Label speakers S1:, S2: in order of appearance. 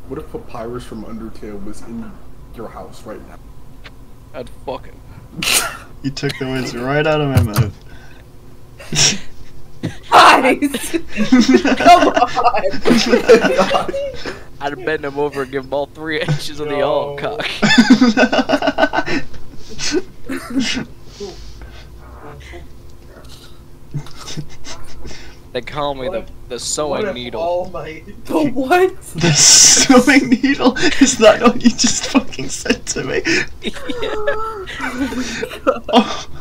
S1: What if Papyrus from Undertale was in your house right now?
S2: I'd fuck him.
S3: You took the words right out of my mouth.
S4: Guys! Come on!
S2: I'd bend him over and give him all 3 inches of the all cock. They call me the sewing needle.
S5: All Might.
S4: The what?
S3: The sewing needle? Is that what you just fucking said to me?
S2: Yeah.
S4: Oh my god.
S3: Oh.